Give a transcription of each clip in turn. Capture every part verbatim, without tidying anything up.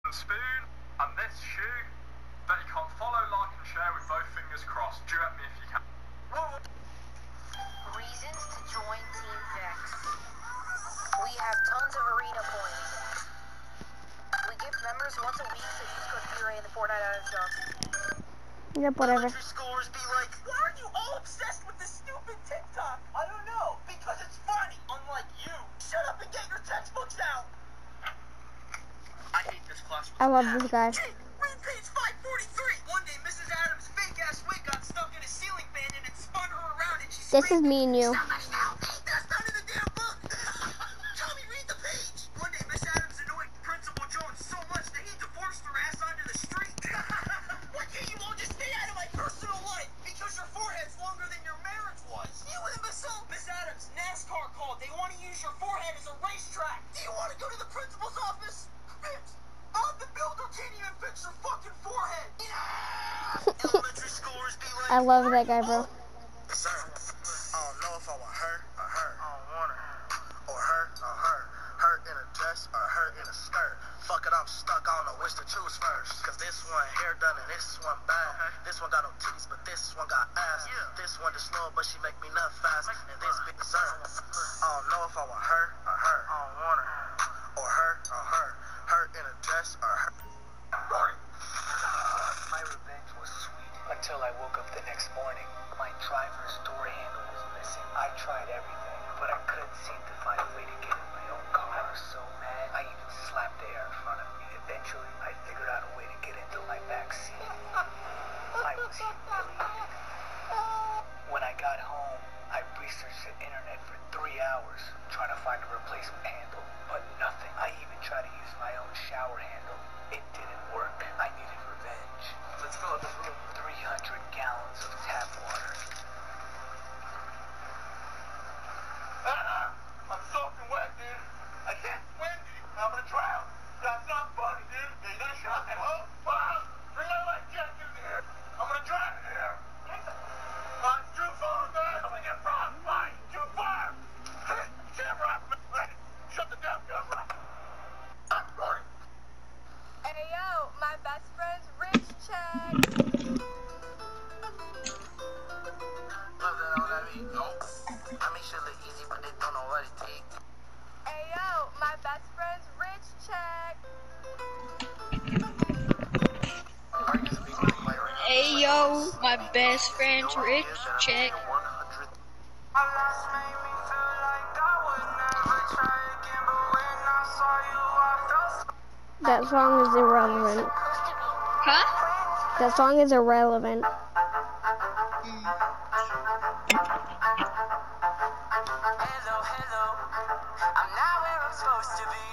Spoon and this shoe that you can't follow, like, and share with both fingers crossed. Duet me if you can. Reasons to join Team Vex. We have tons of arena points. We give members once a week to use code Fury in the Fortnite item shop. Yep, whatever. Scores be like, why are you all obsessed with this stupid TikTok? I don't know, because it's funny, unlike you. Shut up and get your textbooks out. I hate this class. I love this guy. Read page five forty-three. One day, Missus Adams' fake-ass wig got stuck in a ceiling fan and it spun her around and she This is me and you. Stop my mouth. That's not in the damn book. Tommy, read the page. One day, Miss Adams annoyed Principal Jones so much that he divorced her ass onto the street. Why can't you all just stay out of my personal life? Because your forehead's longer than your marriage was. You imbecile. Miss Adams, NASCAR called. They want to use your forehead as a racetrack. Do you want to go to the principal's office? Bitch, I'm the builder. Can't even fix your fucking forehead. Elementary scores be like, I love that guy, bro. sir, I don't know if I want her or her. I don't want her. Or her or her. Her in a dress or her in a skirt. Fuck it, I'm stuck. I don't know which to choose first. Cause this one hair done and this one bad. This one got no titties, but this one got ass. This one just slow, but she make me nut fast. And this big dessert. I don't know if I want her or her. I don't want her. Or her or her. Her in a dress or her. My revenge was sweet until I woke up the next morning. My driver's door handle was missing. I tried everything, but I couldn't seem to find a way to get in my own car. I was so mad, I even slapped the air in front of me. Eventually, I figured out a way to get into my back seat. I was humiliated. When I got home, I researched the internet for three hours trying to find a replacement handle, but nothing. I even tried to use my own shower handle. It didn't work. I needed revenge. Let's fill up this room. three hundred gallons of tap water. Uh-uh. I'm soaking wet, dude. I can't swim, dude. I'm gonna drown. That's not funny, dude. Yeah, you gonna shot me. Oh, fuck. Bring my life jacket in here. I'm gonna drown in here. Uh, it's too far, man. I'm gonna get frostbite. Too far. Can't rock me. Shut the damn camera. I'm sorry. Hey yo, my best friend's rich check. Love that all that mean? Nope. I make shit look easy, but they don't know what it takes. Hey yo, my best friend's rich check. Hey yo, my best friend's rich check. That song is irrelevant. Huh? That song is irrelevant. Hello, hello. I'm not where I'm supposed to be.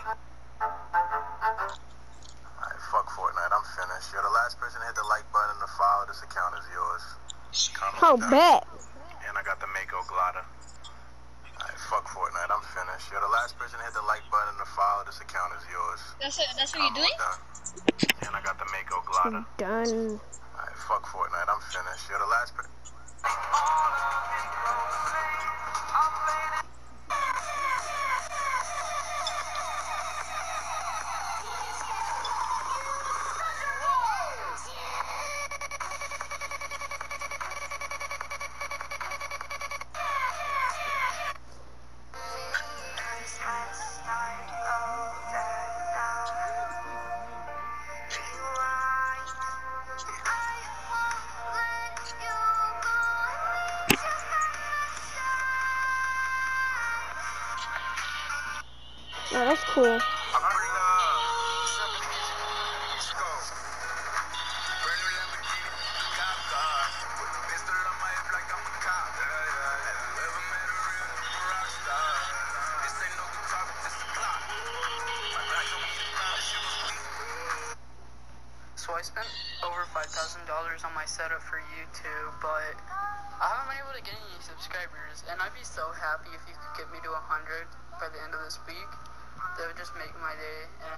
Alright, fuck Fortnite. I'm finished. You're the last person to hit the like button in the file. This account is yours. Oh, bet. And I got the Mako Glider. Alright, fuck Fortnite. I'm finished. You're the last person to hit the like button in the file. This account is yours. That's it. That's what you're doing? And I got the Mako Glider. Done. Alright, fuck Fortnite. I'm finished. You're the last person. Oh, that's cool. So I spent over five thousand dollars on my setup for YouTube, but I haven't been able to get any subscribers, and I'd be so happy if you could get me to one hundred by the end of this week. That would just make my day. And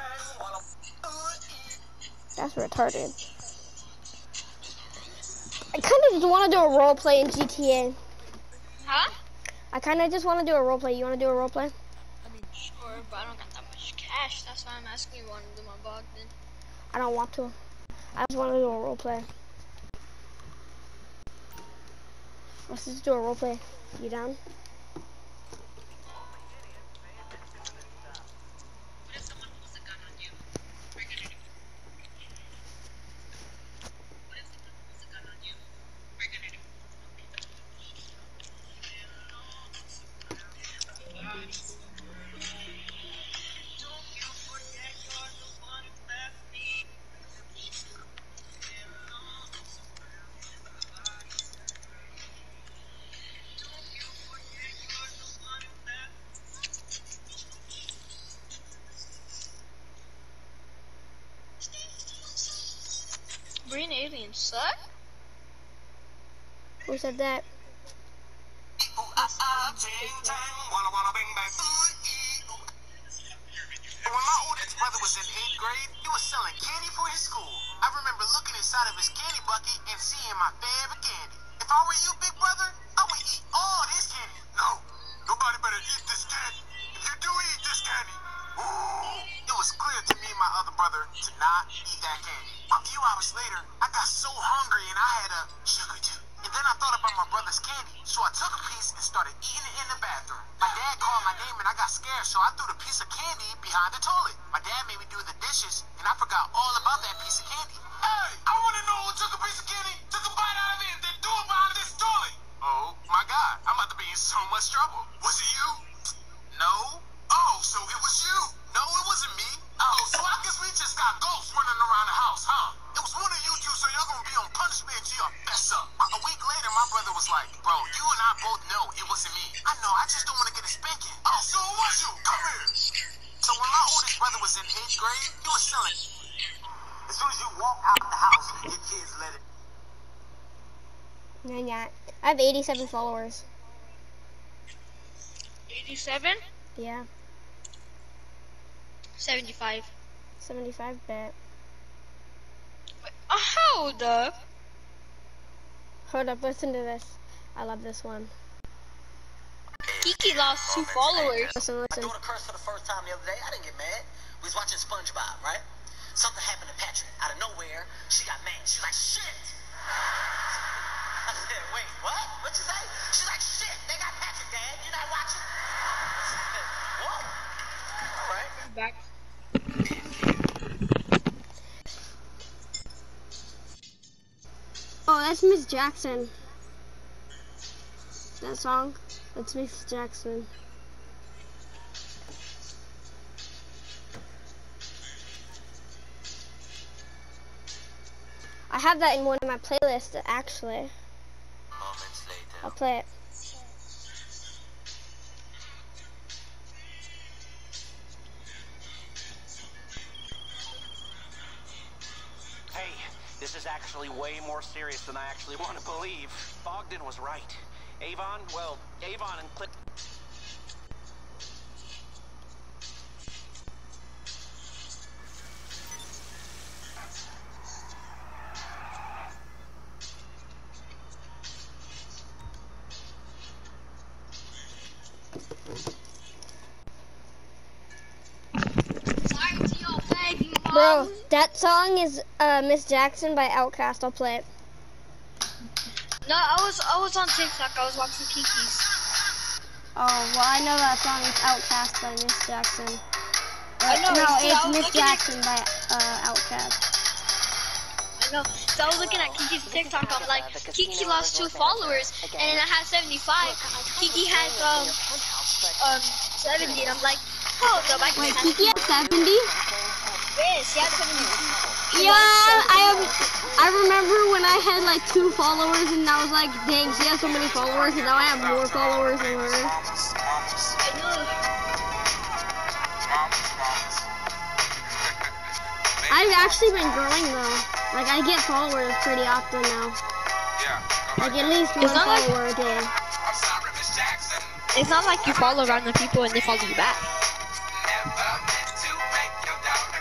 That's retarded. I kind of just want to do a role play in G T A. Huh? I kind of just want to do a role play. You want to do a role play? Sure, but I don't got that much cash. That's why I'm asking you want to do my Bogdan. I don't want to. I just want to do a role play. Let's just do a role play. You down? Green aliens suck? Who said that? When my oldest brother was in eighth grade, he was selling candy for his school. I remember looking inside of his candy bucket and seeing my favorite candy. If I were you, big brother, I would eat all this candy. No, nobody better eat this candy. If you do eat this candy, ooh. It was clear to me and my other brother to not eat that candy. A few hours later, I got so hungry and I had a sugar too. And then I thought about my brother's candy, so I took a piece and started eating it in the bathroom. My dad called my name and I got scared, so I threw the piece of candy behind the toilet. My dad made me do the dishes, and I forgot all about that piece of candy. Hey, I want to know who took a piece of candy, took a bite out of it, and then threw it behind this toilet. Oh, my God, I'm about to be in so much trouble. Was it you? No. Oh, so it was you. No, it wasn't me. Oh, so I guess we just got ghosts running around the house, huh? It was one of you two, so y'all gonna be on punishment until y'all mess up. A week later, my brother was like, bro, you and I both know it wasn't me. I know, I just don't want to get a spanking. Oh, so it was you. Come here. So when my oldest brother was in eighth grade, he was selling. As soon as you walk out the house, your kids let it. Nah, nah. I have eighty-seven followers. eighty-seven? Yeah. seventy-five. seventy-five, bet. Wait, uh, hold up. Hold up, listen to this. I love this one. Kiki lost two followers. Listen, I listen. threw the curse for the first time the other day. I didn't get mad. We was watching SpongeBob, right? Something happened to Patrick. Out of nowhere, she got mad. She's like, shit! I said, wait, what? What'd you say? She's like, shit! They got Patrick, Dad. You're not watching? Whoa. All right. Back. Oh, that's Miss Jackson. That song? That's Miss Jackson. I have that in one of my playlists, actually. Moments later. I'll play it. Hey, this is actually way more serious than I actually want to believe. Bogdan was right. Avon, well, Avon and Clip. Bro, that song is uh, Miss Jackson by Outkast. I'll play it. No, I was I was on TikTok. I was watching Kiki's. Oh, well, I know that song is Outkast by Miss Jackson. I know, no, see, I it's was Miss looking at- Jackson by uh, Outkast. I know. So I was looking at Kiki's TikTok. I'm like, Kiki lost two followers, and I have seventy-five. Kiki has um um seventy, and I'm like, oh, the bike. Wait, Kiki has seventy? Yes, she has seventy. Yeah, I have, I remember when I had like two followers and I was like, dang, she has so many followers and now I have more followers than her. I know. I've actually been growing though. Like I get followers pretty often now. Like at least one It's not like- follower a day. It's not like you follow random people and they follow you back.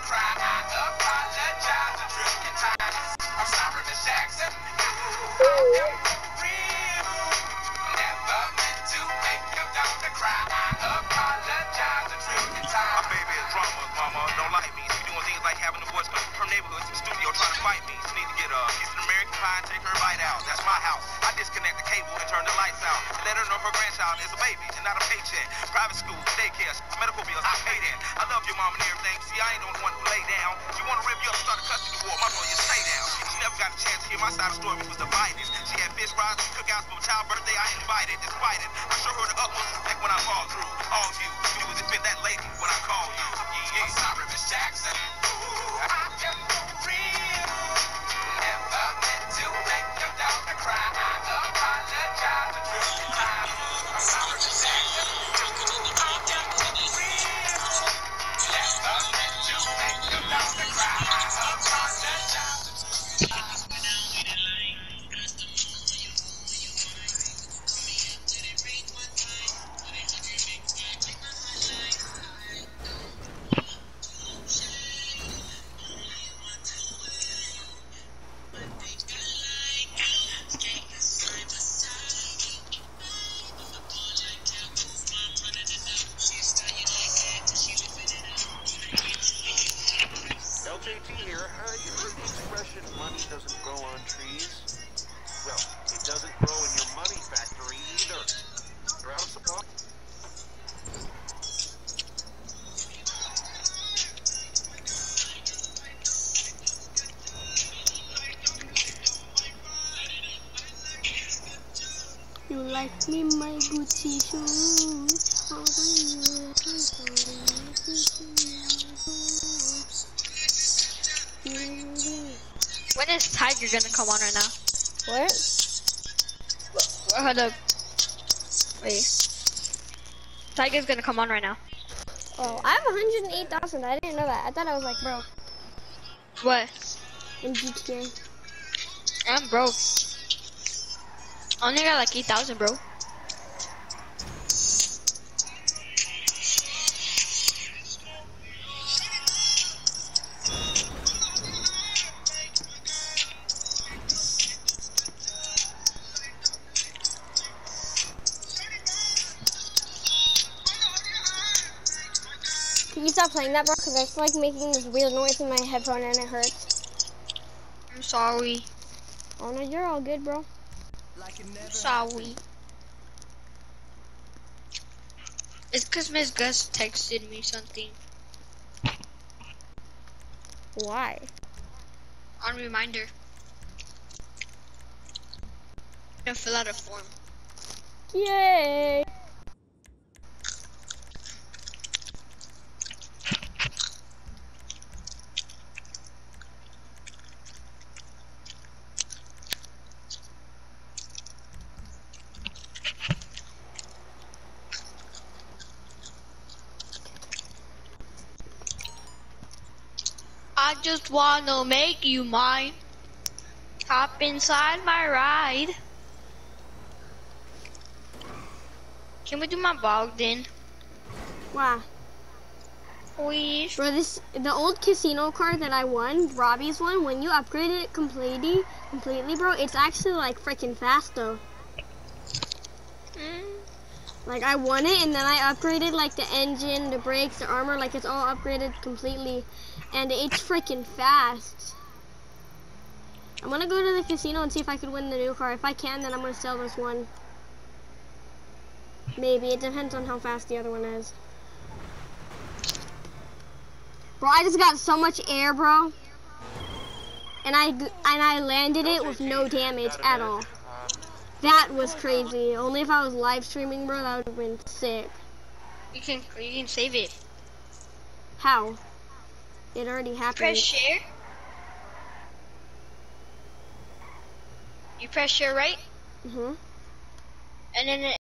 Ooh. baby is drama, mama. Don't like me. She doing things like having the boys come from her neighborhood to the studio trying to fight me. She need to get a piece of American pie and take her bite out. That's my house. I disconnect the cable and turn the lights out. And let her know her grandchild is a baby and not a paycheck. Private school, daycare, medical bills, I pay that. I love your mom and everything. See, I ain't the only one who lay down. She want to rip you up and start a custody war. My lawyer, stay down. She never got a chance to hear my side of the story. We was divided. She had fish fries and cookouts for my child's birthday. I invited, despite it. I show her the utmost respect when I fall through. All you, you was defend that lady when I call you. Yeah, I'm sorry, Miss Jackson. Ooh, I am for real. Never meant to make your daughter cry. I apologize a trillion times. I'm sorry, Miss Jackson. I am for real. Never meant to make your daughter cry. I apologize. L J T here. Uh, you heard the expression, money doesn't grow on trees? Well, it doesn't grow in your money factory either. They're out of supply. You like me, my Gucci shoes? How do you like me, how do you like me? When is Tiger gonna come on right now? What? Hold up. Wait. Tiger's gonna come on right now. Oh, I have one hundred eight thousand. I didn't know that. I thought I was like broke What? in G T A. I'm broke. I only got like eight thousand, bro. Can you stop playing that, bro? Because it's like making this weird noise in my headphone and it hurts. I'm sorry. Oh no, you're all good, bro. I'm sorry. It's because Miss Gus texted me something Why? on reminder. I'm gonna fill out a form. Yay! I just wanna make you mine. Hop inside my ride. Can we do my Bogdan? Wow. Please. Bro, this the old casino card that I won, Robbie's one, when you upgrade it completely, completely, bro, it's actually like freaking fast though. Mm. Like I won it and then I upgraded like the engine, the brakes, the armor, like it's all upgraded completely, and it's freaking fast. I'm gonna go to the casino and see if I could win the new car. If I can, then I'm gonna sell this one. Maybe, it depends on how fast the other one is. Bro, I just got so much air, bro. And I and I landed it with no damage at all. That was crazy. Only if I was live streaming, bro, that would have been sick. You can you can save it. How? It already happened. Press share. You press share right, Mhm. and then it